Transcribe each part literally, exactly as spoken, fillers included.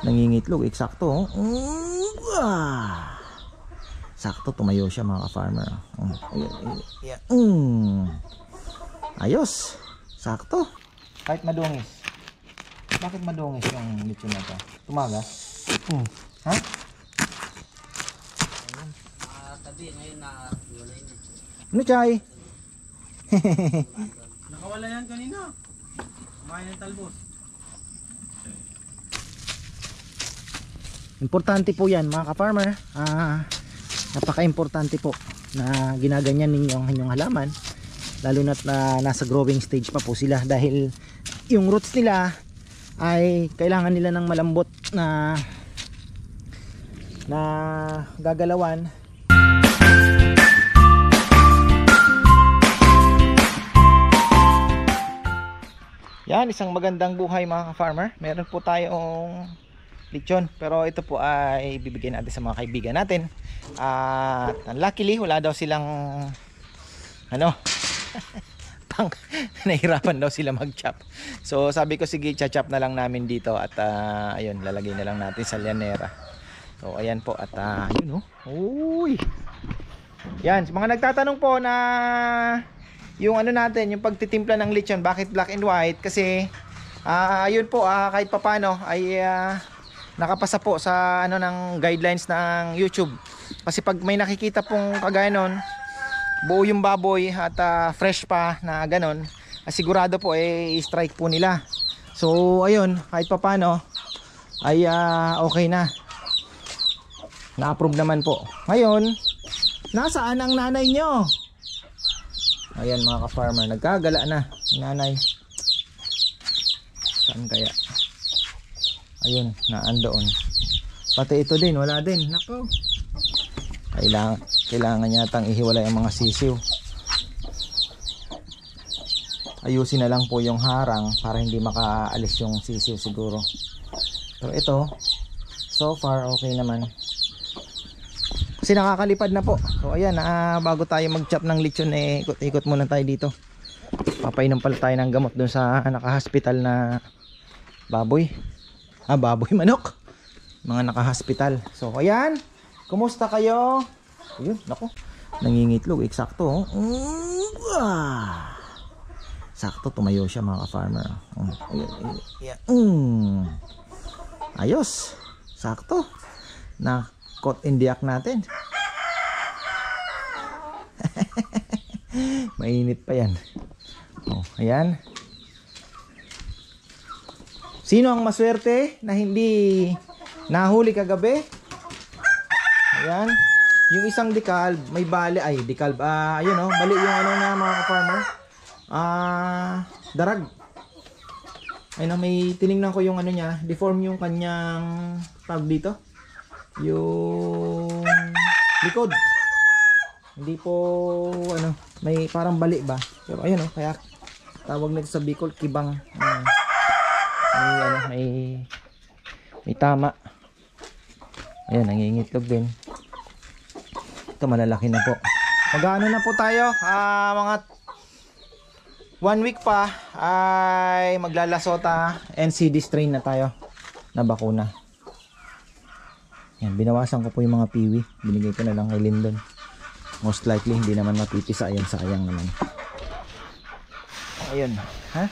Nangingitlog, eksakto. Mm, ah. Sakto, tumayo siya mga ka-farmer. Mm. Ayan, mm. Ayos. Sakto. Kahit madungis. Bakit madungis yung lechon na to? Tumagas? Mm. Ha? Tabi ngayon na wala yun. Ano, Chay? Nakawala yan kanina. Kumain ng talbos. Importante po yan mga ka-farmer. Ah, napaka-importante po na ginaganyan ninyo ang inyong halaman, lalo na't na nasa growing stage pa po sila, dahil yung roots nila ay kailangan nila ng malambot na na gagalawan. Yan, isang magandang buhay mga ka-farmer. Meron po tayong lechon, pero ito po ay bibigyan natin sa mga kaibigan natin. At uh, luckily wala daw silang ano pang nahirapan daw sila mag-chop. So sabi ko sige, cha-chop na lang namin dito at uh, ayun, lalagay na lang natin sa llanera. So ayan po at uh, yun oh. Uy. Yan, mga nagtatanong po na yung ano natin, yung pagtitimpla ng lechon, bakit black and white? Kasi uh, ayun po, uh, kahit papano ay uh, nakapasa po sa ano ng guidelines ng YouTube. Kasi pag may nakikita pong kagaya nun, buo yung baboy at uh, fresh pa na ganon, sigurado po eh strike po nila. So ayun, kahit papano ay uh, okay na, na-approve naman po. Ngayon, nasaan ang nanay nyo? Ayan mga ka-farmer, nagkagala na nanay. Saan kaya? Ayun, naandoon. Pati ito din, wala din. Nako. Kailangan, kailangan yatang ihiwalay ang mga sisiw. Ayusin na lang po yung harang para hindi makaalis yung sisiw siguro. Pero ito, so far okay naman. Kasi nakakalipad na po. So ayan, ah, bago tayo mag-chop ng lechon eh, ikot-ikot muna tayo dito. Papainom pala tayo ng gamot dun sa naka-hospital na baboy. Ah, baboy, manok. Mga naka-hospital. So ayan, kumusta kayo? Ayun, nako, nangingitlog, eksakto. Mm, ah. Sakto, tumayo siya mga ka-farmer. Mm, ayun, ayun, yeah. mm. Ayos, sakto. Na caught in the act natin. Mainit pa yan. Oh, ayan. Sino ang maswerte na hindi nahuli kagabi? Ayan. Yung isang dekalb, may bali. Ay, dekalb. Ah, ayun oh. Bali yung ano na mga ka-farmer. Ah, darag. Ayun oh, may tiningnan ko yung ano niya. Deform yung kanyang tag dito. Yung likod. Hindi po ano, may parang bali ba. Pero ayun oh, kaya tawag nito sa Bicol kibang. Uh, may ano, may may tama. Ayan, nangingitlog din. Ito malalaki na po. Mag-ano na po tayo, ah, mga one week pa ay maglalasota N C D strain na tayo na bakuna. Yan, binawasan ko po yung mga piwi. Binigay ko na lang kay Lyndon. Most likely hindi naman mapipisa. Ayan, sayang naman. Ayun, ha?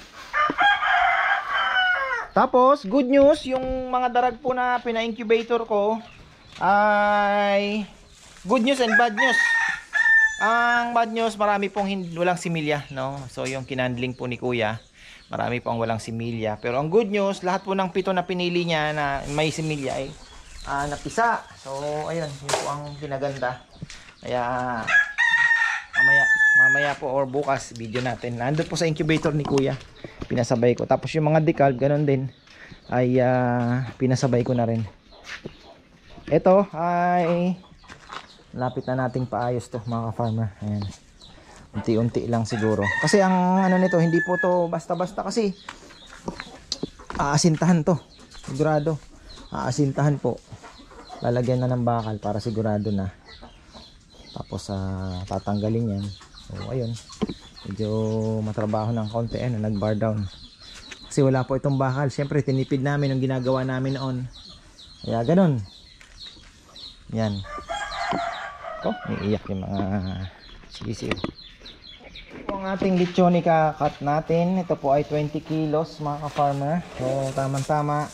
Tapos, good news, yung mga darag po na pina-incubator ko ay good news and bad news. Ang bad news, marami pong hindi, walang similya, no? So, yung kinandling po ni Kuya, marami pong walang similya. Pero ang good news, lahat po ng pito na pinili niya na may similya ay uh, napisa. So, ayun, yun po ang pinaganda. Kaya, mamaya, mamaya po or bukas, video natin. Nandun po sa incubator ni Kuya. Pinasabay ko. Tapos yung mga dekalb, ganun din ay uh, pinasabay ko na rin. Ito ay lapit na nating paayos to mga ka-farmer. Ayan, unti-unti lang siguro. Kasi ang ano nito, hindi po to basta-basta. Kasi aasintahan to, sigurado. Aasintahan po. Lalagyan na ng bakal para sigurado na. Tapos uh, tatanggalin yan. So ayun, medyo matrabaho ng konti, ano, nag bar down kasi wala po itong bakal. Siyempre tinipid namin yung ginagawa namin noon. Kaya ganun. Yan. Oh, iiyak yung mga sisiw. Ito ang ating lechon ika-cut natin. Ito po ay twenty kilos mga ka-farmer. So, tamang-tama.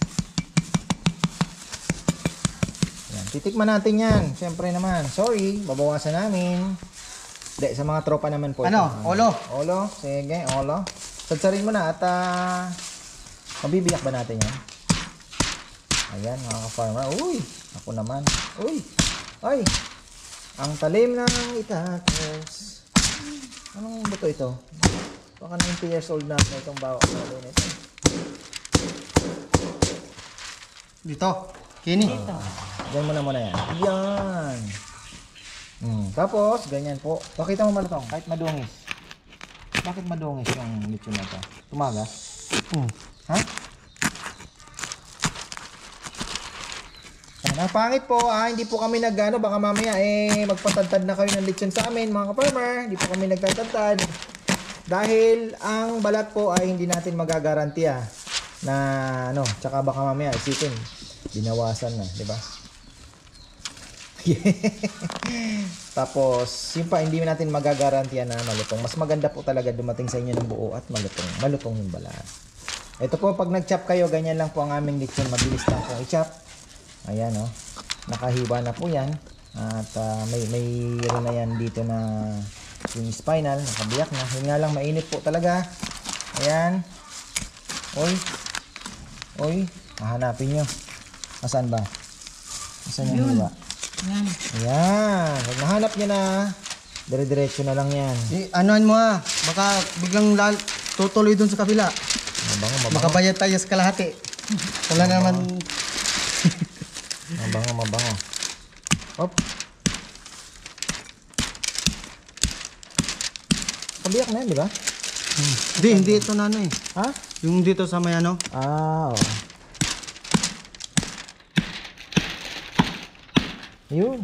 Yan. Titikman natin yan. Siyempre naman. Sorry, babawasan namin. Hindi, sa mga tropa naman po. Ano? ito. Olo? Olo? Sige, olo. Sadsarin mo na at uh, mabibiyak ba natin yan? Ayan mga ka-farmer. Uy, ako naman. Uy, ay. Ang talim ng itakos. Anong buto ito? Baka ninety years old na ito itong bawak na ito. Dito. Kini. Diyan mo na muna yan. Yan. Hmm. Tapos, ganyan po. Pakita mo malutong, kahit madungis. Bakit madungis yung lechon na ito? Tumagas? Hmm. Ha? Ang pangit po, ah, hindi po kami nagano, baka mamaya eh magpatadtad na kayo ng lechon sa amin mga ka-farmer. Hindi po kami nagtatadtad. Dahil ang balat po ay hindi natin magagaranti ah, na ano, tsaka baka mamaya isipin binawasan na, di ba? Tapos, yun pa, hindi natin magagarantiyan na malutong. Mas maganda po talaga dumating sa inyo ng buo at malutong. Malutong yung balat. Ito po, pag nag-chop kayo, ganyan lang po ang aming lechon. Mabilis lang po i-chop. Ayan oh, nakahiwa na po yan. At uh, may mayroon na yan dito na yung spinal, nakabiyak na. Yun nga lang, mainit po talaga. Ayan. Oy. Oy, hahanapin nyo. Asan ba? Asan yung hiwa? Yan. Ayan. Pag nahanap nyo na, dire-diretso na lang yan. Eh, anoan mo ah. Baka biglang lal tutuloy dun sa kabila. Mabango, mabango. Makabayad tayo sa kalahati. Wala naman. Mabango, mabango. Hop. Kabiyak na yan, di ba? Hindi, hindi ito na ano eh. Ha? Yung dito sa may ano. Ah, oo. Yun.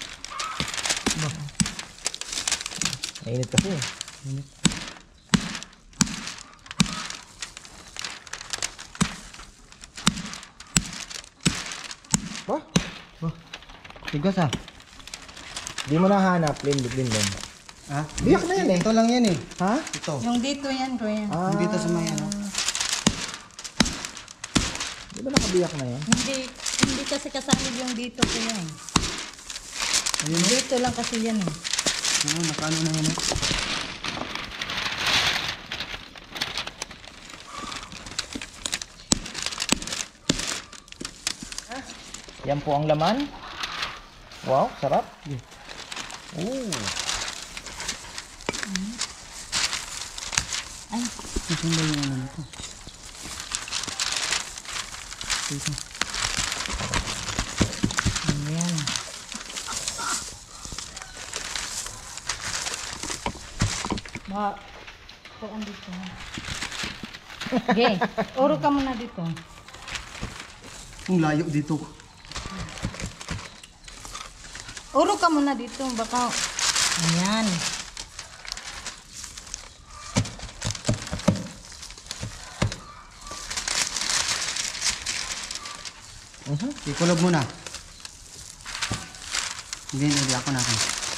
Mainit kasi. Mainit. Ba? Tigas ah. Di mo nahanap, Lindon, Lindon. Ha? Biyak na yan eh. Ito lang yan eh. Ha? Ito. Yung dito yan, kuya. Ah, Yung dito sa may ano. Di ba nakabiyak na yan? Hindi, hindi kasi kasali yung dito, kuya. Ayun. Dito lang kasi yan eh. Ah, nakaano na yan eh. Yan po ang laman. Wow, sarap. Ooh. Ay, Ito ba yung ano nito? Ito. ayan. Ba, kuan dito. Okay, oro ka muna dito. Ang layo dito. Uro ka muna dito, baka, ayan. Mhm. Ikulob mo na. Hindi, hindi ako na ako.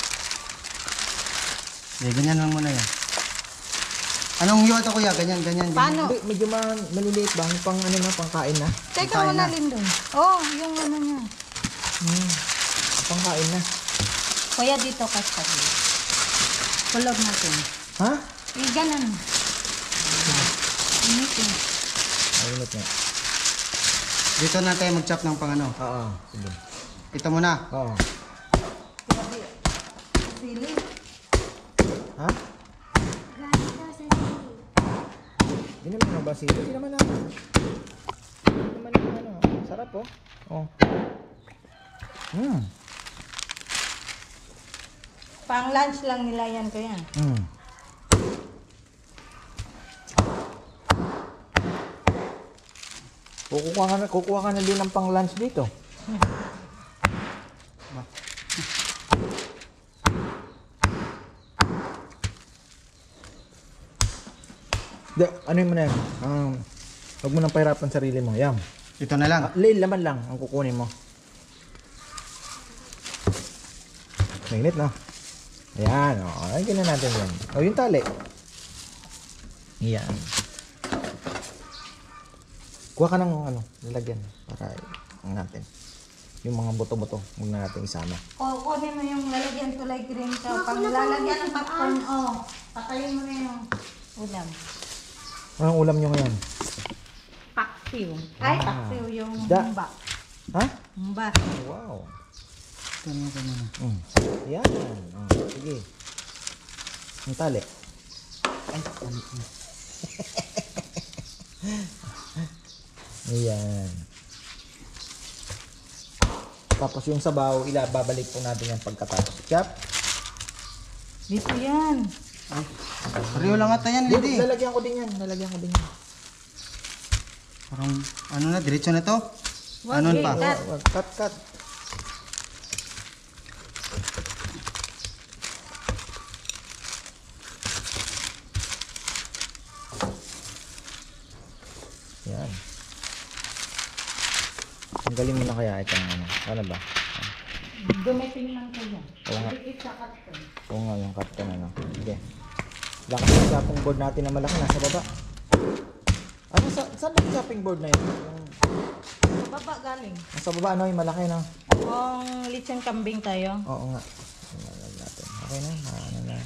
Hindi, ganyan lang muna yan. Anong hiwa to kuya? Ganyan, ganyan. ganyan. Paano? Hindi, medyo ma- maliliit ba? Yung pang ano na, pang kain na. Teka Tayo muna, na. Lindon. Oh, yung ano niya. Hmm. Pang kain na. Kuya, dito ka sa dito. Kulog natin. Ha? Eh, ganun. Init eh. Ayunot nga. Dito na tayo mag-chop ng pang ano. Oo. Sige. Ito muna. Oo. Sili. Ha? Hindi naman ang basilo. Hindi naman ako. Hindi naman ang ano. Sarap oh. Oh. Hmm. Pang lunch lang nila yan, kuya. Hmm. Kukuha ka na, kukuha ka na din ng pang lunch dito. De, ano yun mo na yan? Um, huwag mo nang pahirapan sarili mo. Yan. Ito na lang. Ah, lil, laman lang ang kukunin mo. Mainit, no? Ayan, o. Oh. Ay, ganyan natin yan. O, yung tali. Ayan. Kuha ka ng, ano, lalagyan. Para, ang natin. Yung mga buto-buto, huwag na natin isama. O, kunin mo yung lalagyan tulay green ka. Pag lalagyan ng popcorn, o. Patayin mo na yung ulam. Anong ulam nyo ngayon? Paksiw. Ay, Ah. paksiw yung Da. humba. Ha? Humba. Wow. Ito na, ito na. Mm. Yan. Oh, sige. Yung tali. Ay, ano ito? Ayan. Tapos yung sabaw, ila babalik po natin yan pagkatapos. Chop. Dito yan. Ay, pareho lang ata yan, Dito, Lady. lalagyan ko din yan. Lalagyan ko din yan. Parang, ano na, diretso na to? Wag, Anon eh, pa? cut. Wag, cut, cut. Yan. Tanggalin mo na kaya itong ano. Ano ba? Dumiting lang kayo. Oo nga. Dikit sa karton. Oo nga, yung carton ano. Sige. Lakas yung chopping board natin na malaki. Nasa baba. Ano, sa, saan yung chopping board na yun? Yung, Sa baba galing. nasa baba, ano, yung malaki na. Kung lechon kambing tayo. Oo nga. Tingnan natin. Okay na. Ano na.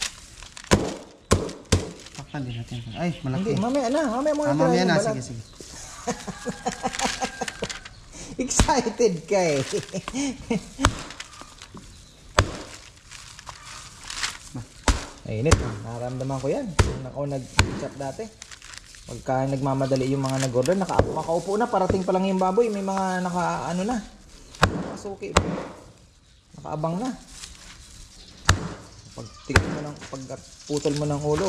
Pakpan din natin. Ay, malaki. Hindi, mamaya na. Mamaya muna Ah, mamaya tirahin na. yung balat. Sige, sige. Excited ka eh. Mainit. Nararamdaman ko yan. Nung ako nag-chat dati. Pagka nagmamadali yung mga nag-order, naka, makaupo na, parating pa lang yung baboy. May mga naka, ano na. Nakasuki. Nakaabang na. Pag tingin mo ng, pag putol mo ng ulo,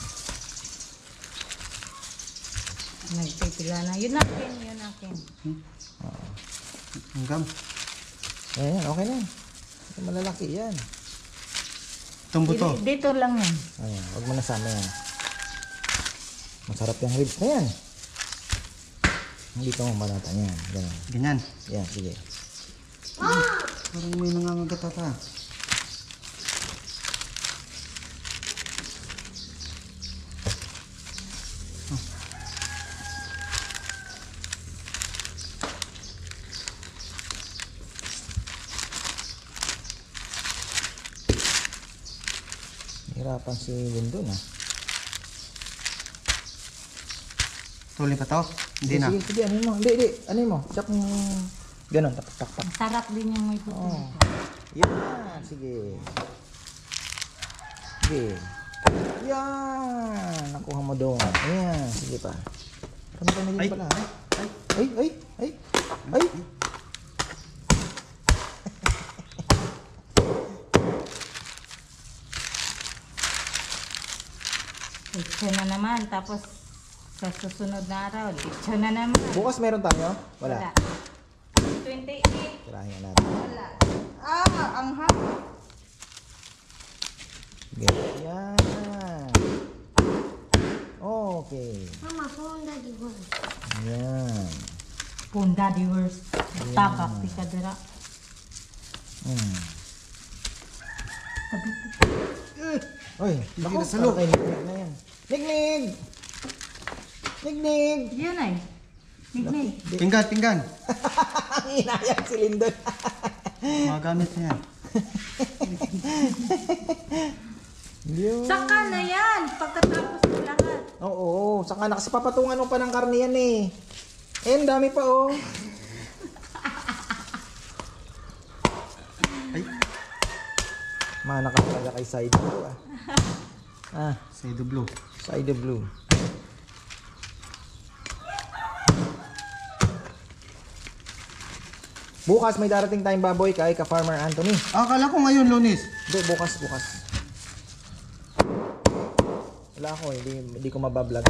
Nagpipila na. Yun natin, yun natin. Hanggang. ayan, okay na yan. Malalaki yan. Itong buto. Dito, dito lang yan. Ayan, huwag mo nasama yan. Masarap yung ribs na yan. Hindi ka mamalata yan. Ganun. Ganyan. Yan, sige. Parang may nangangagat ata. Hirapan si Lindon ah. Tuloy pa to? Hindi na. Sige, sige, ano mo? Hindi, hindi. Ano mo? Chop mo. Ganon, tapak, tapak. Ang sarap din yung may puto. Oh. Yan, sige. Sige. Yan. Nakuha mo doon. Ayan, sige pa. Rami-rami Ay. din pala. Ay, ay, ay, ay. Ay. Lechon na naman. Tapos sa susunod na araw, lechon na naman. Bukas meron tayo? Wala. twenty-eight. Tirahin na natin. Wala. Ah, ang hapon. Sige. Yan. Okay. Mama, phone daddy was. Yan. Punda di worst. Tagak, di ka dira. Hmm. Sabi ko. Oy, naku, na sa loob. parang kay Nignig na yan. Nignig! Nignig! Yun ay. Nignig. Pinggan, pinggan. Ang inayang si Lindon. Magamit na yan. Yun. Saka na yan. Pagkatapos ng lahat. Oo, saka na kasi papatungan mo pa ng karne yan eh. Eh, ang dami pa oh. Ay, Mana ka talaga kay side blue ah. Ah, side blue. side blue. Bukas may darating tayong baboy kay ka Farmer Anthony. Ah, akala ko ngayon, Lunis. Bu bukas, bukas. Wala ako, hindi, hindi ko mabablog.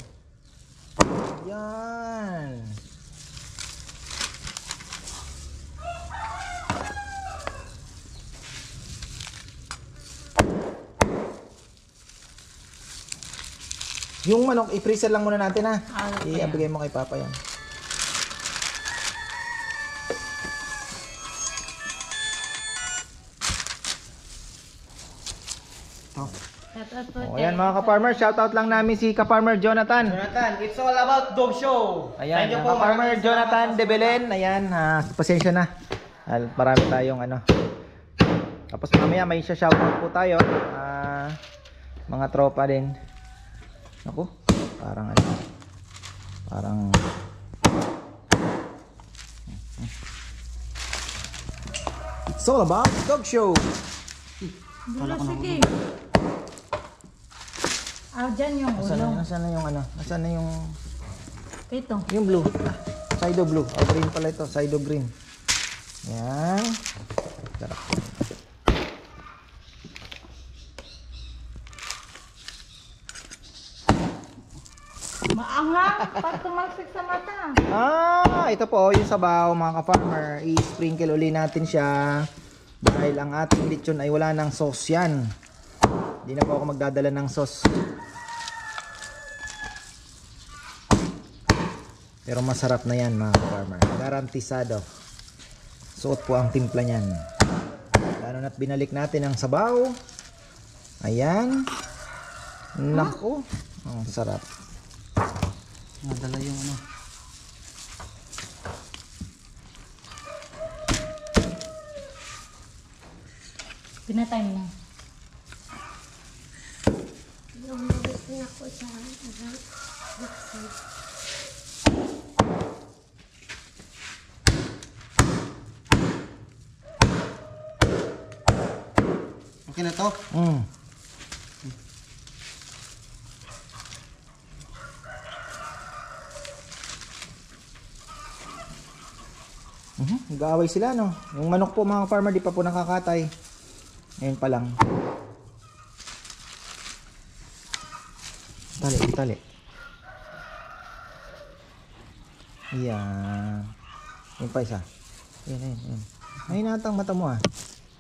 Yan. Yung manok, i-freezer lang muna natin ha. Ah, okay. I-abigay mo kay Papa yan. Shout out po. O, ayan mga ka-farmer, shoutout lang namin si ka-farmer Jonathan. Jonathan, it's all about dog show. Ayan, Thank you ang po, ka-farmer maraming Jonathan salamat de sa Belen. Ayan, ah, pasensya na. Al- Marami tayong ano. Tapos mamaya may shoutout po tayo. Ah, mga tropa din. Ako, parang ano. Parang It's all about dog show. Dulo, sige. Ah, dyan yung Nasaan na, ulo. nasaan na yung ano? Nasaan na yung Ito. yung blue? Sido blue. Oh, green pala ito. Sido green. Yan. Sarap. Maanghang. Pag tumalsik sa mata. Ah, ito po yung sabaw mga ka-farmer. I-sprinkle uli natin siya. Dahil ang ating lechon ay wala ng sauce yan. Hindi na po ako magdadala ng sauce. Pero masarap na yan mga ka-farmer. Garantisado. Suot po ang timpla niyan. Lalo na't binalik natin ang sabaw. Ayan. Naku. Ang sarap. Nadala yung ano. Pinatay mo. Lumabas na ako sa ano. Okay na to? Mm. Mhm, nag-aaway sila no. Yung manok po mga farmer di pa po nakakatay. Ngayon pa lang. Tali, tali. Yan. Yung pa isa. Yan, yan, yan. Ay, natang mata mo ah.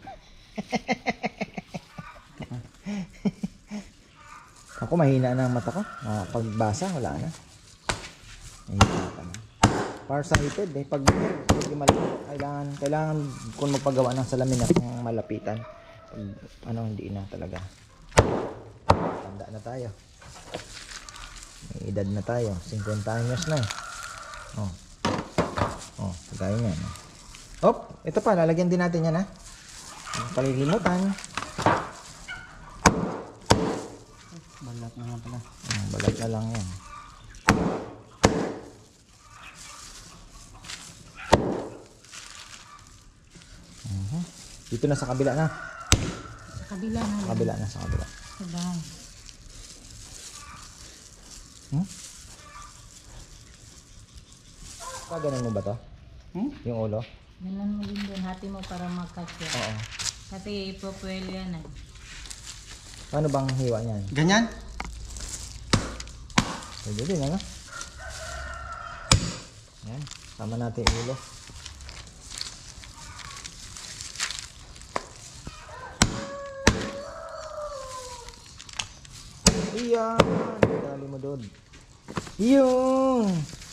Ako mahina na ang mata ko. Ah, pagbasa, wala na. Mahina pa na. Farsighted eh. Pag medyo malaki, kailangan, kailangan kung magpagawa ng salamin at ng malapitan. Pag, ano, hindi na talaga. Tanda na tayo. May edad na tayo. fifty anyos na eh. Oh. Oh, gaya niyan. Hop, ito pa. Lalagyan din natin yan ha. Palilimutan. Balat na lang pala. Hmm, balat na lang yan. Mhm. Dito na sa kabila na. Sa kabila na. Sa kabila na, sa kabila. Sa bahay. Hmm? Paganan mo ba to? Hmm? Yung ulo? Ganun mo din doon. Hati mo para magkasya. Oo. Kasi ipopuelo yan eh. Paano bang hiwa niyan? Ganyan? Pwede din, ano? Yan. Sama natin yung ulo. Iyan. Dali mo doon. Yung.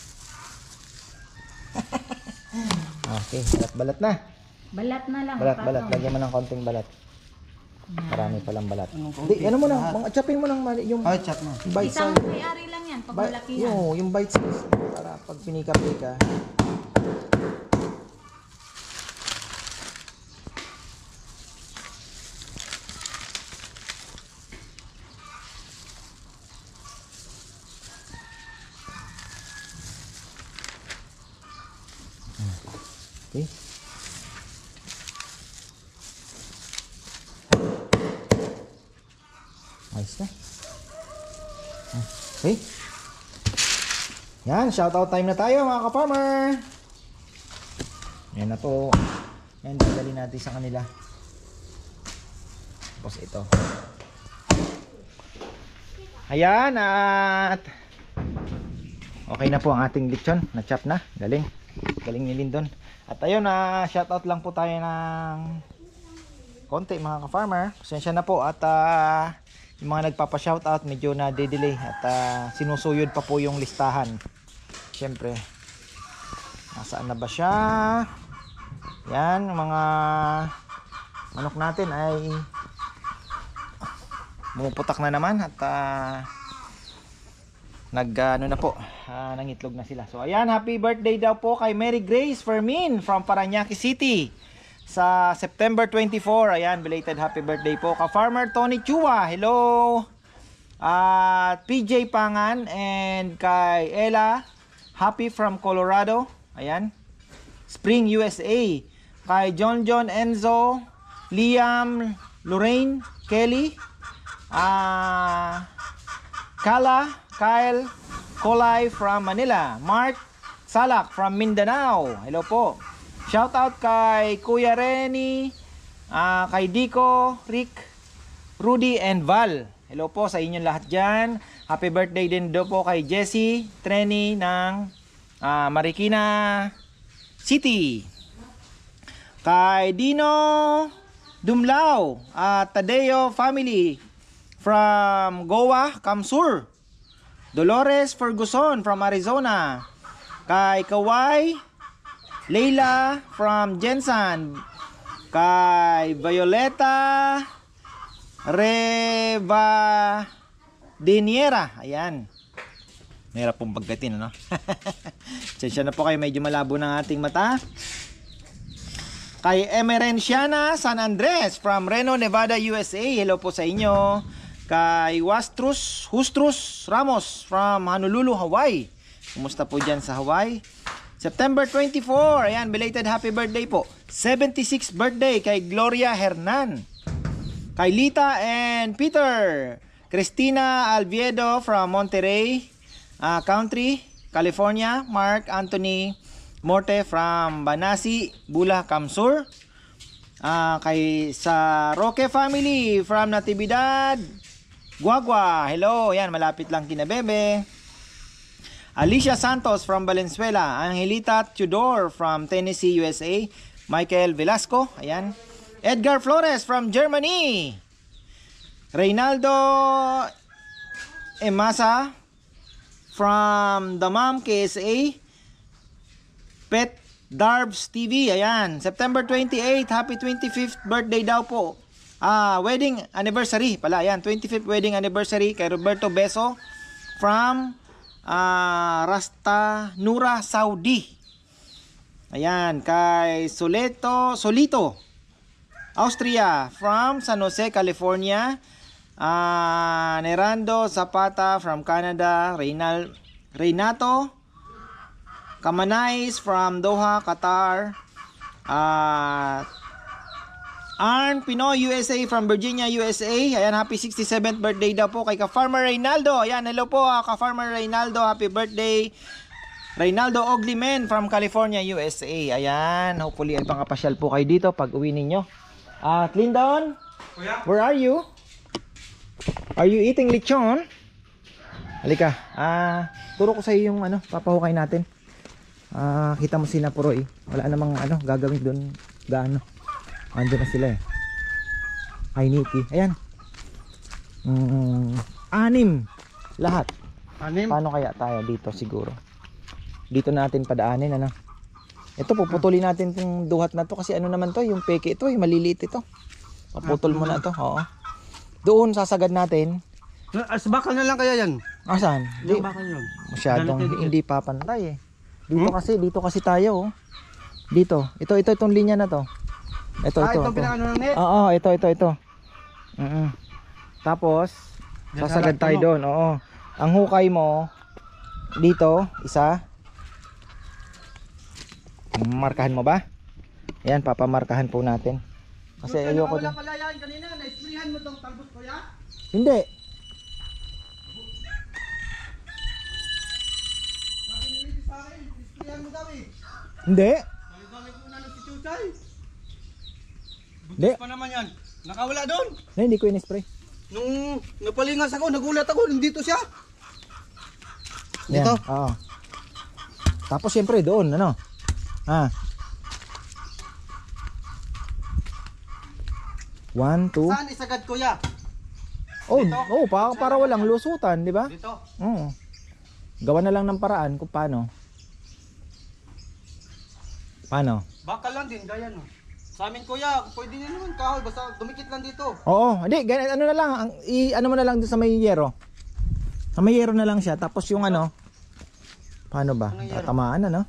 Okay. Balat-balat na. Balat na lang. Balat-balat. patong. Lagyan mo ng konting balat. Yan. Marami palang balat. Anong konti? Hindi, ano mo na. Mga chapin mo ng mali. Yung Ay, chat mo. bite Isang size. may-ari lang yan. Pag Bi- malaki yan. yung, yung bite size. Para pag pinika-pika. Okay. Ayos na. Okay. Yan, shoutout time na tayo mga ka-farmer. Yan na po. Yan, dadali natin sa kanila. Tapos ito. Ayan, at okay na po ang ating lechon. Na-chop na. Galing. Galing ni Lindon. At ayun, na shoutout lang po tayo ng konti mga ka-farmer. Pasensya na po at uh, yung mga nagpapa-shoutout medyo na-delay at uh, sinusuyod pa po yung listahan. Siyempre, nasaan na ba siya? Yan, mga manok natin ay Bumuputak na naman at uh, nag ano na po, uh, nangitlog na sila. So ayan, happy birthday daw po kay Mary Grace Fermin from Parañaque City sa September twenty-four. Ayan, belated happy birthday po ka Farmer Tony Chua. Hello. At uh, P J Pangan and kay Ella Happy from Colorado. Ayan. Spring U S A. Kay John John Enzo, Liam, Lorraine, Kelly, ah uh, Kala, Kyle, Kolay from Manila, Mark Salak from Mindanao. Hello po. Shout out kay Kuya Reni, uh, kay Dico, Rick, Rudy and Val. Hello po sa inyong lahat dyan. Happy birthday din do po kay Jessie Treni ng uh, Marikina City. Kay Dino Dumlao at uh, Tadeo family from Goa, Kamsur. Dolores Ferguson from Arizona. Kay Kawai Leila from Jensen. Kay Violeta Reva Diniera. Ayan. Mahirap pong pagkatin, ano? Tsensya na po kayo, medyo malabo ng ating mata. Kay Emerenciana San Andres from Reno, Nevada, U S A. Hello po sa inyo. Kay Wastrus Hustrus Ramos from Honolulu, Hawaii. Kumusta po dyan sa Hawaii? September twenty-four. Ayan, belated happy birthday po. seventy-sixth birthday kay Gloria Hernan. Kay Lita and Peter. Christina Alviedo from Monterey uh, Country, California. Mark Anthony Morte from Banasi, Bula, Kamsur. Uh, kay sa Roque family from Natividad, Guagua. Hello, yan, malapit lang kina Bebe. Alicia Santos from Valenzuela. Angelita Tudor from Tennessee, U S A. Michael Velasco, ayan. Edgar Flores from Germany. Reynaldo Emasa from Damam, K S A. Pet Darbs T V, ayan. September twenty-eighth, happy twenty-fifth birthday daw po. Ah, wedding anniversary pala, ayan. twenty-fifth wedding anniversary kay Roberto Beso from ah, Rasta Nura, Saudi. Ayan, kay Soleto, Solito, Austria from San Jose, California. Uh, Nerando Zapata from Canada. Reynal, Reynato Kamanais from Doha, Qatar. Uh, Arn Pinoy U S A from Virginia, U S A. Ayan, happy sixty-seventh birthday daw po kay ka-Farmer Reynaldo. Ayan, hello po ka-Farmer Reynaldo, happy birthday. Reynaldo Oglimen from California, U S A. Ayan, hopefully ay pangapasyal po kayo dito pag uwi ninyo. At uh, Lindon, where are you? Are you eating lechon? Halika, ah, turo ko sa iyo yung ano, papahukay natin. Ah, kita mo si Napuroy. Wala namang ano gagawin doon, gaano. Ando na sila eh. Ay Niki, ayan. Mm, anim lahat. Anim? Paano kaya tayo dito siguro? Dito natin padaanin, ano? Ito, puputulin natin itong duhat na to kasi ano naman to, yung peke ito, yung maliliit ito. Paputol mo na to, oo. Doon sasagad natin. As bakal na lang kaya yan? Asan? Di, Yung bakal yun. masyadong Ganito, hindi papantay eh. Dito Hmm? kasi, dito kasi tayo oh. Dito, ito, ito, itong linya na to. Ito, Ah, ito. itong ito. pinakano ng net? Oo, ito, ito, ito. Mm-mm. Tapos, Diyan sasagad sa tayo lahat, doon, oo. Ang hukay mo, dito, isa. Markahan mo ba? Ayan, papamarkahan po natin. Kasi ayoko din. Wala pala yan kanina, na-sprayan mo tong talbos ko ya? Hindi. Sabi ni Mimi sa akin, sprayan mo daw eh. Hindi. Balik mo na ng si Chuchay. Hindi. Butis pa naman yan. Nakawala doon. Na, hindi ko in-spray. Nung napalingas ako, nagulat ako, nandito siya. Yan, Dito? oo. Tapos siyempre doon, ano? Ah. One, two. Saan isagad ko ya? Oh, Dito? oh, para, para walang lusutan, di ba? Dito. Oo. Gawa na lang ng paraan kung paano. Paano? Bakal lang din, gaya no. Sa amin kuya, pwede din naman kahoy, basta dumikit lang dito. Oo, hindi, ganun, ano na lang, ang, i, ano mo na lang doon sa may yero. Sa may yero na lang siya, tapos yung ano, paano ba? Anong yero? Tatamaan ano?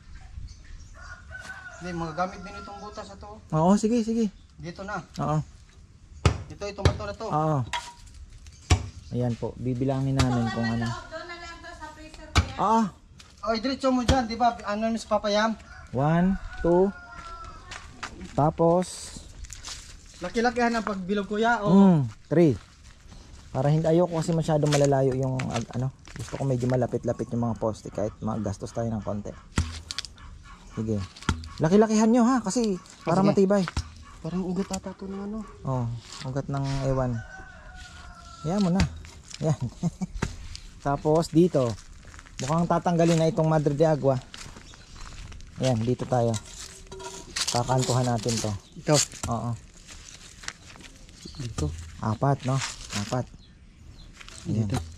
Hindi, magagamit din itong butas na to. Oo, sige, sige. Dito na. Oo, Ito, itong bato na to. oo. Ayan po, bibilangin namin kung ano. Doon na lang to sa freezer ko yan. Oo, Oy, diretso mo dyan, di ba? Ano namin sa papayam? one, two, tapos, Laki-lakihan ang pagbilog kuya. O. mm, three. Para hindi, ayoko kasi masyadong malalayo yung ag- ano. Gusto ko medyo malapit-lapit yung mga poste kahit magastos tayo ng konti. Sige. Laki-lakihan nyo ha kasi para Sige. matibay. Parang ugat ata to ng ano. Oh, ugat ng ewan. Yan mo na. Yan. Tapos dito, mukhang tatanggalin na itong Madre de Agua. Yan, dito tayo. Kakantuhan natin to. Ito. Oo. Dito. Apat, no? Apat. Ayan. Dito.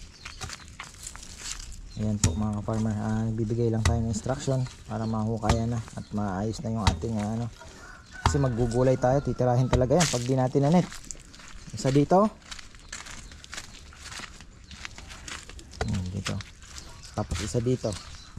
Ayan po mga farmer. Ah, bibigay lang tayo ng instruction para mahukayan na at maayos na yung ating ah, ano. Kasi maggugulay tayo, titirahin talaga yan pag di natin na net. Isa dito. Hmm, dito. Tapos isa dito.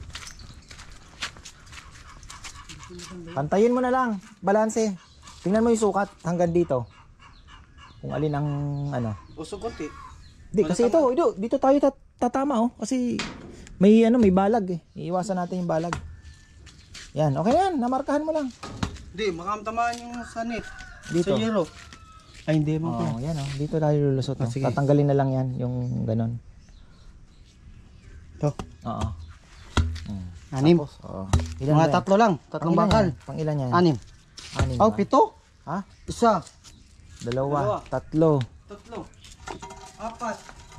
Pantayin mo na lang, balanse. Tingnan mo yung sukat hanggang dito. Kung alin ang ano. Usog konti. Di kasi ito, ito, dito tayo tat tatama oh kasi may ano, may balag eh. Iiwasan natin yung balag. Yan, okay na yan, namarkahan mo lang. Hindi, makamtamaan yung sa net. Dito. Sa yero. Ay, hindi mo Oh, yan oh, dito tayo lulusot. Ah, Oh. sige. Tatanggalin na lang yan, yung ganon. Ito. Oo. Hmm. Anim. Tapos, oo. Ilan Mga ba yan? tatlo lang. Tatlong Pang ilan bakal. yan? Pang ilan yan? Anim. Anim Oh, ba? pito. Ha? Isa. Dalawa, Dalawa. tatlo. Tatlo. Apat.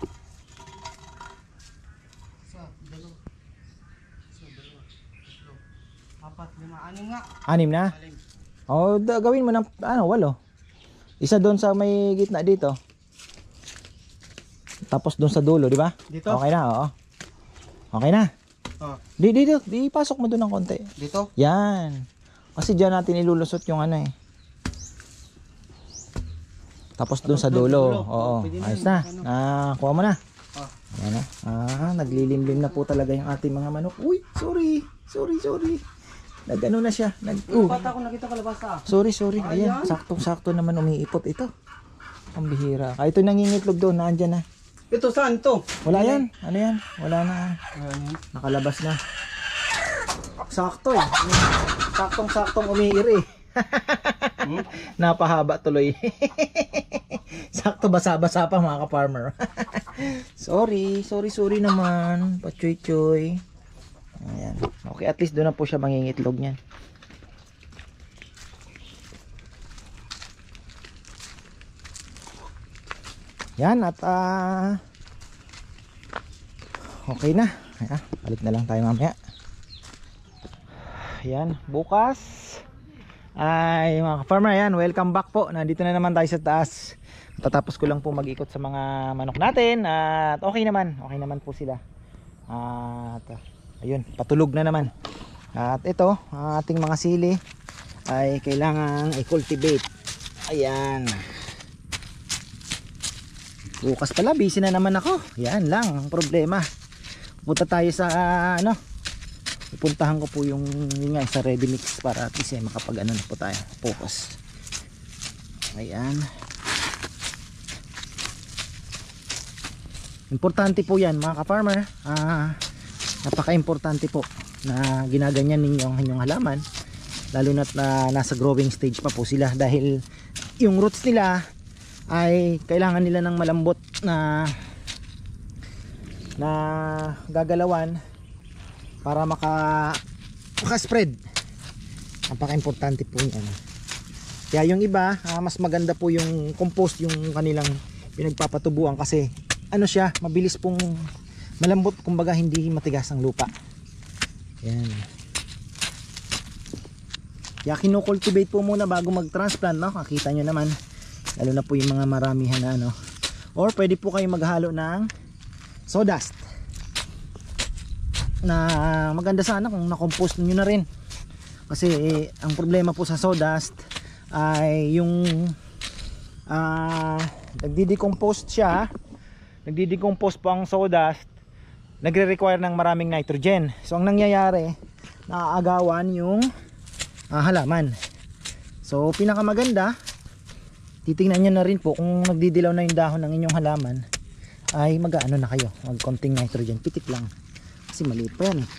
Isa, dalawa. Isa, dalawa. Tatlo. Apat, lima, anim nga. Anim na? Anim. Oh, da- gawin mo ng ano, walo. Isa doon sa may gitna dito. Tapos doon sa dulo, di ba? Dito? Okay na, oo. Okay na. Oh, Di, di, di, di pasok mo doon ng konti. dito. Yan. Kasi diyan natin ilulusot yung ano eh. Tapos doon sa doon sa dulo. dulo. Oo, Pwede na ayos yun. na. Ano? Ah, kuha mo na. Ah. Ayan na. Ah, naglilimlim na po talaga yung ating mga manok. Uy, sorry. Sorry, sorry. Nag-ano na siya. Nag uh, Bata ko nakita kalabasa. Sorry, sorry. Ayan, saktong-sakto naman umiipot ito. Ang bihira. Ah, ito nangingitlog doon, naandyan na. Ito saan to? Wala yan. Ano yan? Wala na. Ayan. Nakalabas na. Sakto eh. Saktong-saktong umiiri. Hmm? Napahaba tuloy. Sakto basa-basa pa mga ka-farmer. Sorry, sorry, sorry naman. Pachoy-choy. Ayan. Okay, at least doon na po siya mangingitlog niyan. Yan at ah okay na. Ayan, balik na lang tayo mamaya. Yan, bukas ay mga farmer, yan, welcome back po. Nandito na naman tayo sa taas. Tatapos ko lang po mag-ikot sa mga manok natin at okay naman, okay naman po sila. At ayun, patulog na naman. At ito, ang ating mga sili ay kailangan i-cultivate. Ayan. Bukas pala, busy na naman ako. Yan lang ang problema. Punta tayo sa ano, ipuntahan ko po yung, yung nga, sa ready mix para at least eh, makapag ano na po tayo, focus. Ayan. Importante po yan mga ka-farmer. Ah, napaka-importante po na ginaganyan ninyo ang inyong halaman, lalo na't na nasa growing stage pa po sila, dahil yung roots nila ay kailangan nila ng malambot na na gagalawan para maka maka-spread. Napaka-importante po yan. Kaya yung iba, ah, mas maganda po yung compost yung kanilang pinagpapatubuan kasi ano siya, mabilis pong malambot, kumbaga hindi matigas ang lupa. Yan. Kaya kino-cultivate po muna bago mag-transplant, no? Kakita nyo naman, lalo na po yung mga maramihan na ano. Or pwede po kayo maghalo ng sawdust. Na maganda sana kung na-compost nyo na rin. Kasi eh, ang problema po sa sawdust, ay yung ah, nagdi-decompose siya. Nagdi-decompose po ang sawdust, nagre-require ng maraming nitrogen. So ang nangyayari, naaagawan yung ah, halaman. So pinakamaganda, titingnan nyo na rin po kung nagdidilaw na yung dahon ng inyong halaman, ay mag-ano na kayo, mag konting nitrogen, pitik lang kasi maliit pa yan eh.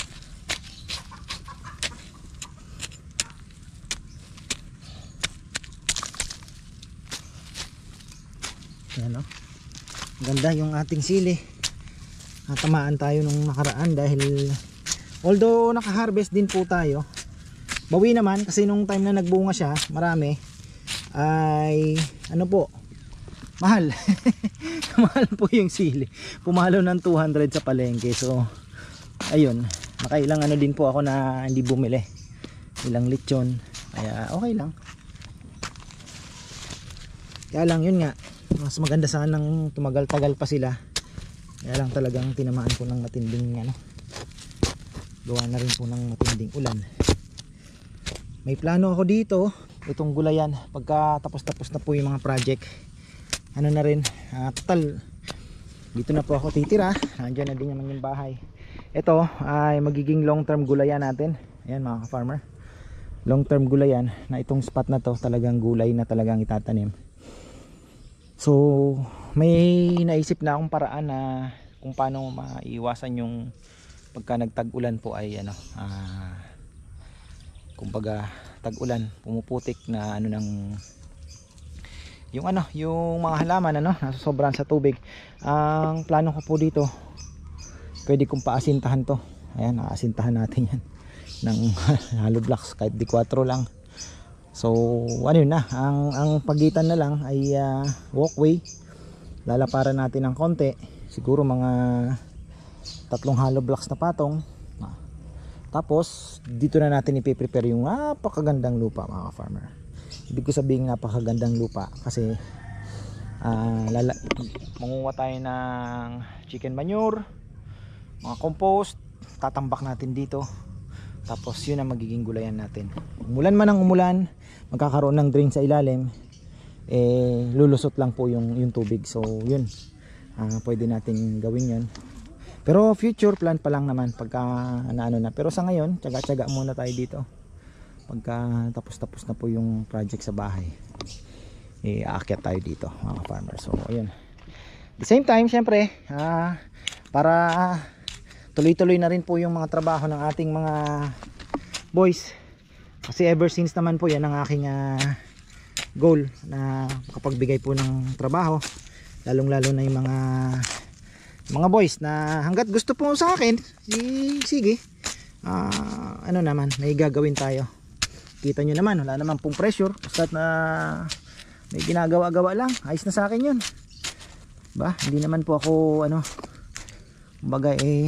Yan o, ganda yung ating sili. Natamaan tayo nung nakaraan dahil although naka-harvest din po tayo, bawi naman kasi nung time na nagbunga siya marami, ay ano po, mahal. Mahal po yung sili, pumalo ng two hundred sa palengke. So ayun, nakailang ano din po ako na hindi bumili, ilang lechon, kaya okay lang. Kaya lang yun nga, mas maganda sanang tumagal-tagal pa sila, kaya lang talagang tinamaan ko ng matinding ano, gawa na rin po ng matinding ulan. May plano ako dito, itong gulayan, pagka tapos-tapos na po yung mga project, ano na rin, uh, total dito na po ako titira, nandiyan na din naman yung bahay. Ito ay magiging long term gulayan natin. Ayan mga ka-farmer, long term gulayan na itong spot na to talagang gulay na talagang itatanim. So may naisip na akong paraan na kung paano maiwasan yung pagka nagtag-ulan po ay ano, uh, kumbaga tag-ulan, pumuputik na ano ng yung ano, yung mga halaman ano, nasosobran sa tubig. Ang plano ko po dito, pwede kong paasintahan to. Ayan, aasintahan natin yan ng hollow blocks kahit di kwatro lang. So ano yun na, ang, ang pagitan na lang ay uh, walkway. Lalaparan natin ng konti, siguro mga tatlong hollow blocks na patong. Tapos dito na natin ipiprepare yung napakagandang lupa mga farmer. Ibig ko sabihin napakagandang lupa kasi uh, lala, mangunguha tayo ng chicken manure, mga compost, tatambak natin dito. Tapos yun ang magiging gulayan natin. Umulan man ang umulan, magkakaroon ng drain sa ilalim, eh lulusot lang po yung, yung tubig. So yun, uh, pwede natin gawin yun. Pero future plan pa lang naman pagka ano na. Pero sa ngayon, tsaga-tsaga muna tayo dito. Pagka tapos-tapos na po yung project sa bahay, eh aakyat tayo dito mga farmer. So ayun, the same time syempre uh, para tuloy-tuloy na rin po yung mga trabaho ng ating mga boys, kasi ever since naman po yan ang aking uh, goal na makapagbigay po ng trabaho, lalong lalo na yung mga mga boys na hanggat gusto po sa akin, eh, sige uh, ano naman, may gagawin tayo. Kita nyo naman, wala naman pong pressure, basta na may ginagawa-gawa lang, ayos na sa akin yun ba? Hindi naman po ako ano, kumbaga eh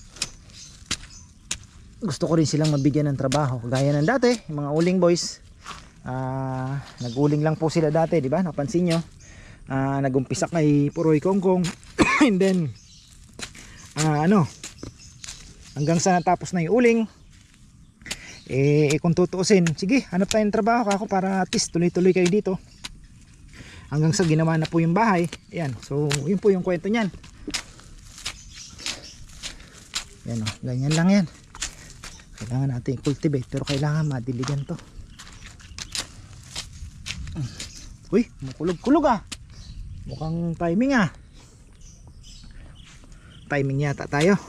gusto ko rin silang mabigyan ng trabaho kagaya ng dati, yung mga uling boys. uh, nag-uling lang po sila dati, di ba? Napansin nyo, uh, nag-umpisa kay Puroy Kongkong and then uh, ano, hanggang sa natapos na yung uling. Eh kung tutuusin, sige hanap tayong trabaho ako para at least tuloy-tuloy kayo dito hanggang sa ginawa na po yung bahay. Ayan, so yun po yung kwento nyan. Yan o, ganyan lang yan. Kailangan natin cultivate, pero kailangan madiligan to. Uy, makulog-kulog ah. Mukhang timing ah. Timing yata tayo.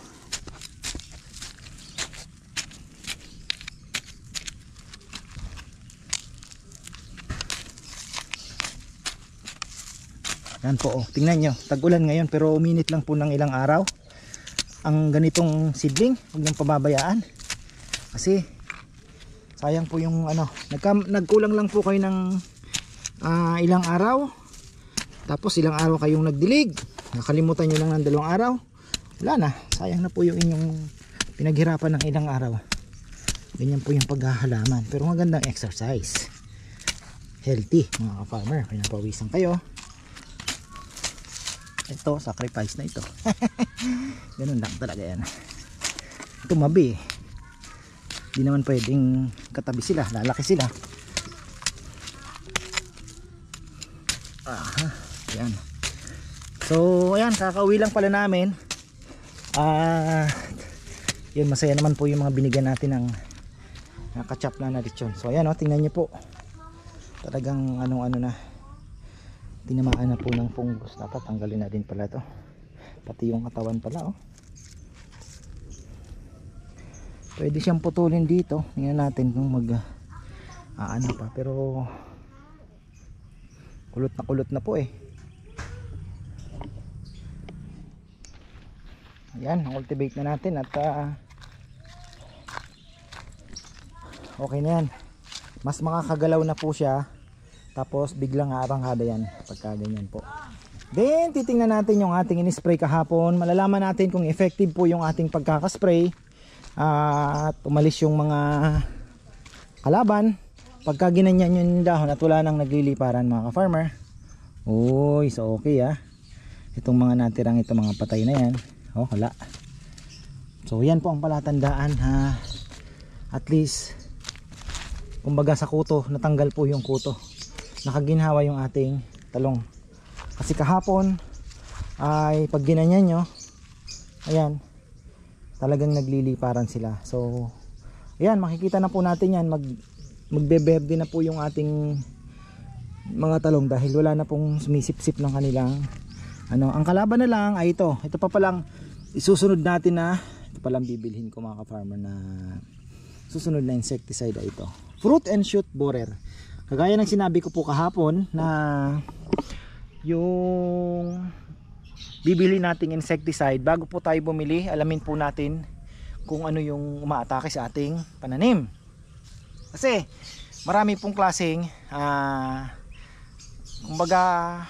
Yan po, oh, tingnan nyo, tag-ulan ngayon pero uminit lang po ng ilang araw ang ganitong seedling. Huwag niyong pababayaan kasi sayang po yung ano, nagka, nagkulang lang po kayo ng uh, ilang araw, tapos ilang araw kayong nagdilig, nakalimutan nyo lang ng dalawang araw, wala na, sayang na po yung inyong pinaghirapan ng ilang araw. Ganyan po yung paghahalaman, pero magandang exercise, healthy mga ka-farmer, kaya pawisan kayo. Ito, sacrifice na ito. Ganun lang talaga yan. Tumabi. Hindi naman pwedeng katabi sila, lalaki sila. Ah, yan. So, ayan, kakauwi lang pala namin. Ah, yun, masaya naman po yung mga binigyan natin ng nakachap na na lechon. So, ayan, oh, tingnan nyo po. Talagang anong-ano na. Tinamaan na po ng fungus. Dapat tanggalin na din pala to. Pati yung katawan pala, oh. Pwede siyang putulin dito. Tingnan natin kung mag ah, ano pa. Pero kulot na kulot na po eh. Ayan, cultivate na natin at uh, okay na yan. Mas makakagalaw na po siya. Tapos biglang aaranghada yan pagka ganyan po. Then titingnan natin yung ating in-spray kahapon. Malalaman natin kung effective po yung ating pagkakaspray uh, at umalis yung mga kalaban. Pagka ginanyan yung dahon at wala nang nagliliparan mga ka-farmer. Uy, so okay ah. Itong mga natirang ito mga patay na yan. Oh, wala. So yan po ang palatandaan ha. At least kumbaga sa kuto, natanggal po yung kuto. Nakaginhawa yung ating talong. Kasi kahapon ay pag ginanyan nyo, ayan, talagang nagliliparan sila. So ayan, makikita na po natin yan. Mag, magbeberde na po yung ating mga talong dahil wala na pong sumisip-sip ng kanilang ano. Ang kalaban na lang ay ito. Ito pa palang isusunod natin na, ito palang bibilhin ko mga ka-farmer na susunod na insecticide ay ito. Fruit and shoot borer. Kagaya ng sinabi ko po kahapon na yung bibili nating insecticide, bago po tayo bumili, alamin po natin kung ano yung umaatake sa ating pananim. Kasi marami pong klaseng uh, kumbaga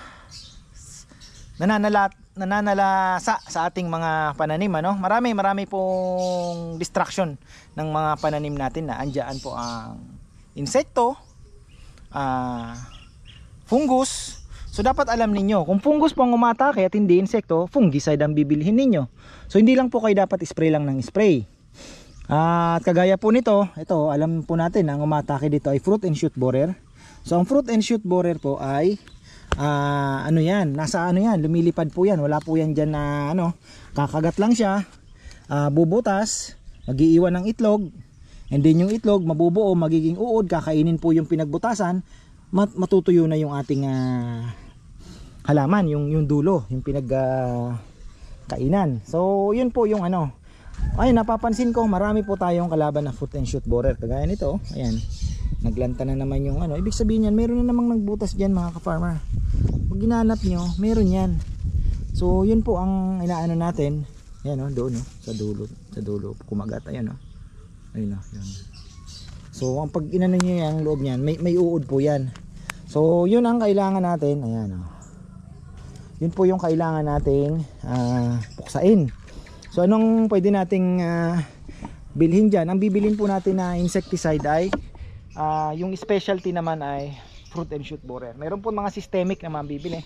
nananalat nananalasa sa ating mga pananim ano. Marami marami pong distraction ng mga pananim natin na andyan po ang insekto, uh, fungus. So dapat alam ninyo, kung fungus po ang umatake at hindi insekto, fungicide ang bibilhin ninyo. So hindi lang po kayo dapat spray lang ng spray. Uh, at kagaya po nito, ito alam po natin ang umatake dito ay fruit and shoot borer. So ang fruit and shoot borer po ay Uh, ano yan, nasa ano yan, lumilipad po yan, wala po yan dyan na ano, kakagat lang siya, uh, bubutas, mag-iiwan ng itlog, and then yung itlog mabubuo, magiging uod, kakainin po yung pinagbutasan, mat matutuyo na yung ating uh, halaman, yung, yung dulo, yung pinag uh, kainan. So yun po yung ano. Ay, napapansin ko marami po tayong kalaban na fruit and shoot borer, kagaya nito, ayan. Naglanta na naman yung ano. Ibig sabihin yan, meron na namang nagbutas dyan mga ka-farmer. Pag ginanap nyo, meron yan. So yun po ang inaano natin. Ayan o, doon o, sa dulo. Sa dulo, kumagat. Ayan o. Ayun o, yun. So ang pag inano nyo yung loob nyan, may, may uod po yan. So yun ang kailangan natin. Ayan o. Yun po yung kailangan nating uh, puksain. So anong pwede nating uh, bilhin dyan? Ang bibilin po natin na insecticide ay Uh, yung specialty naman ay fruit and shoot borer. Meron po mga systemic na mabibili.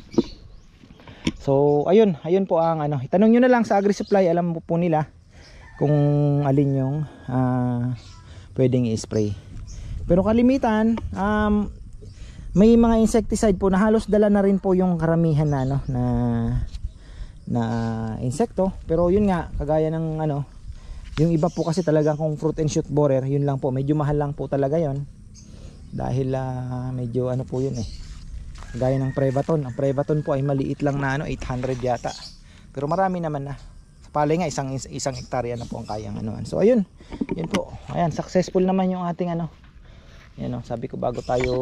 So ayun, ayun po ang ano. Itanong nyo na lang sa AgriSupply, alam po, po nila kung alin yung uh, pwedeng i-spray. Pero kalimitan, um, may mga insecticide po na halos dala na rin po yung karamihan na ano, na na insekto. Pero yun nga, kagaya ng ano, yung iba po kasi talagang kung fruit and shoot borer, yun lang po, medyo mahal lang po talaga yon. Dahil uh, medyo ano po yun eh, gaya ng Prevaton. Ang Prevaton po ay maliit lang na ano, eight hundred yata. Pero marami naman na. Sa palay nga isang isang hektarya na po ang kayang anoan. So ayun, yun po. Ayan, successful naman yung ating ano. Yan oh, sabi ko bago tayo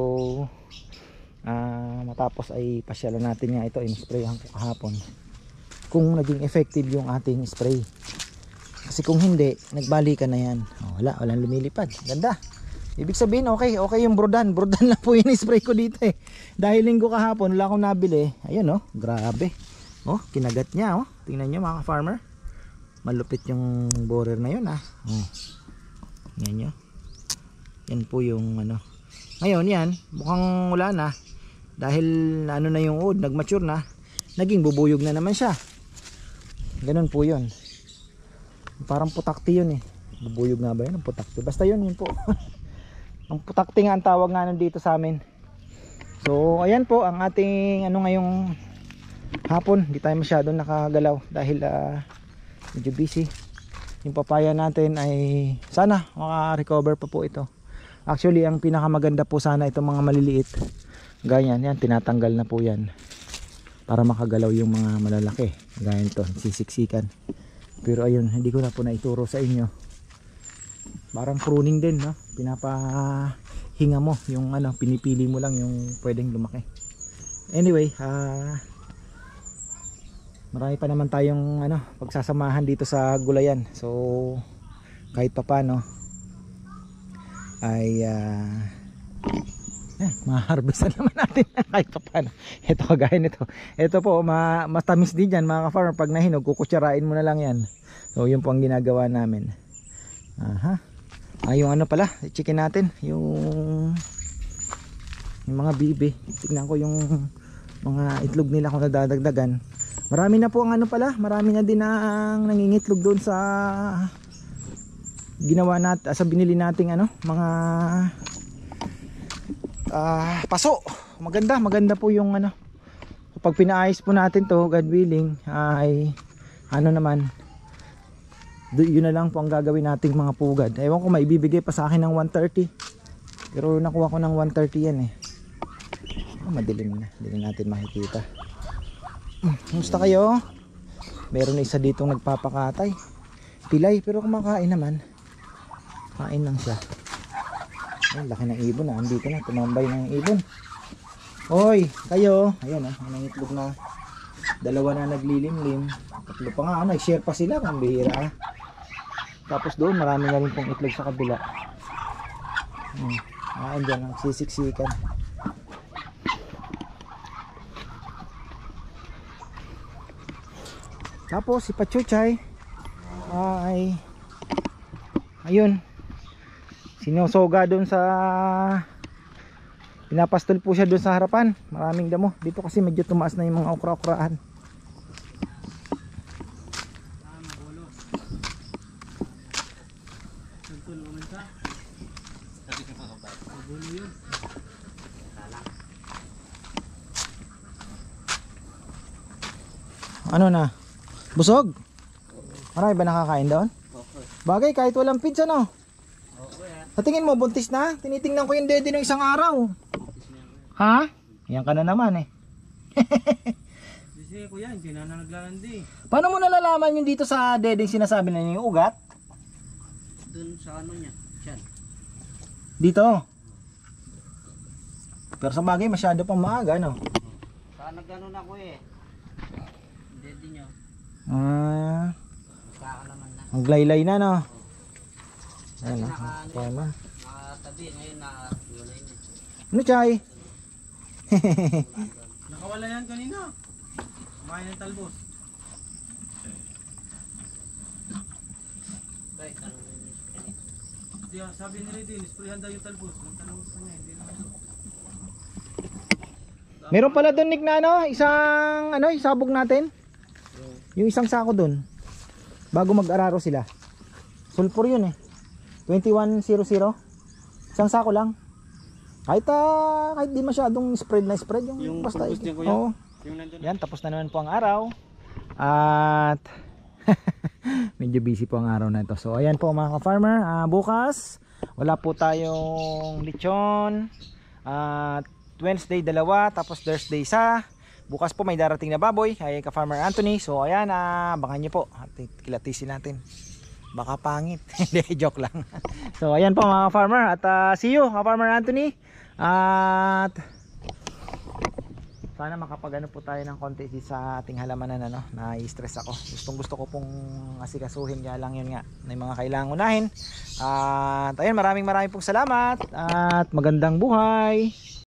uh, matapos ay pasyalan natin nga ito, in-sprayan ko kahapon. Kung naging effective yung ating spray. Kasi kung hindi, nagbalikan na yan. Oh, wala, walang lumilipad. Ganda. Ibig sabihin, okay, okay yung brodan. Brodan lang po yung spray ko dito eh. Dahil linggo kahapon, wala akong nabili. Ayun oh, grabe. Oh, kinagat niya oh. Tingnan nyo mga farmer. Malupit yung borer na yun ah. Oh. Tingnan nyo. Yan po yung ano. Ngayon yan, mukhang wala na. Dahil ano na yung uod, nagmature na. Naging bubuyog na naman siya. Ganun po yun. Parang putakti yun eh. Bubuyog nga ba yun? Putakti. Basta yun, yun po. Ang putakti nga ang tawag nga nandito sa amin. So ayan po ang ating ano ngayong hapon. Hindi tayo masyadong nakagalaw dahil uh, medyo busy. Yung papaya natin ay sana maka-recover pa po ito. Actually ang pinakamaganda po sana itong mga maliliit. Ganyan, yan tinatanggal na po yan para makagalaw yung mga malalaki. Ganyan to, sisiksikan. Pero ayun, hindi ko na po naituro sa inyo. Parang pruning din, no? Pinapahinga mo yung ano, pinipili mo lang yung pwedeng lumaki. Anyway, ah uh, marami pa naman tayong ano, pagsasamahan dito sa gulayan. So kahit pa paano ay uh, eh, ma-harvestan naman natin kahit pa paano. Ito kagaya nito. Ito po ma matamis din yan mga ka-farmer. Pag nahinog kukutsarain mo na lang yan. So yun po ang ginagawa namin. Aha. Ah, yung ano pala, chicken natin, yung yung mga bibi. Tignan ko yung mga itlog nila kung nadadagdagan. Marami na po ang ano pala, marami na din ang nangingitlog doon sa ginawa nat sa binili nating ano, mga uh, paso. Maganda, maganda po yung ano. Pag pinaayos po natin to, God willing, ay ano naman, yun na lang po ang gagawin nating mga pugad. Ewan ko maibibigay pa sa akin ng one thirty. Pero nakuha ko ng one thirty yan eh. Oh, madilim na, hindi na natin makikita. Kumusta kayo? Meron na isa ditong nagpapakatay. Pilay pero kumakain naman. Kain lang siya. Ay, laki ng ibon na. Andito na. Tumambay ng ibon. Hoy, kayo. Ayan ah. May itlog na. Dalawa na naglilimlim. Tatlo pa nga. Ano, nag-share pa sila. Ang bihira ah. Tapos doon marami na rin pong itlog sa kabila. Hmm. Ah, andyan. Nagsisiksikan. Tapos si Pachuchay ay ayun sinosoga doon sa pinapastol po siya doon sa harapan. Maraming damo dito kasi medyo tumaas na yung mga okra-okraan. Ano na? Busog? Marami ba nakakain doon? Okay. Bagay kahit walang feeds ano? Okay ah. Sa tingin mo buntis na? Tinitingnan ko yung dede ng isang araw. Ha? Yan ka na naman eh. Kasi kuya, hindi na na naglalandi. Paano mo nalalaman yung dito sa dede sinasabi na yung ugat? Doon sa ano niya. Diyan. Dito. Pero sa bagay masyado pang maaga no? Saan nagano na ko eh. Hindi din nyo. Ah, Magkakalaman na. maglaylay na no? Dati Ayan, naka, ano, tama. nakatabi. Ngayon nakawalay na. Ano chay? Nakawala yan kanina. Kumain ng talbos. Right, ano yun? Di, sabi ni Redin, isprayan daw yung talbos. Nagtanong sa kanya, hindi naman daw. Meron pala doon Nick na ano, isang ano, isabog natin. Yung isang sako doon. Bago mag-araro sila. Sulfur yun eh. twenty-one hundred. Isang sako lang. Kahit uh, kahit di masyadong spread na spread yung, Yung basta purpose niya, kuya? oo. Yung nandun. Yan, tapos na naman po ang araw. At medyo busy po ang araw na ito. So ayan po mga ka-farmer, uh, bukas wala po tayong lechon. At uh, Wednesday dalawa, tapos Thursday isa. Bukas po may darating na baboy kay ka-farmer Anthony. So ayan, uh, baka nyo po at kilatisin natin. Baka pangit. Hindi, joke lang. So ayan po mga farmer. At uh, see you ka-farmer Anthony. At sana makapagano po tayo ng konti sa ating halamanan ano, na-stress ako. Gustong gusto ko pong asikasuhin, kaya lang yun nga, may mga kailangan unahin. At ayun, maraming maraming pong salamat at magandang buhay.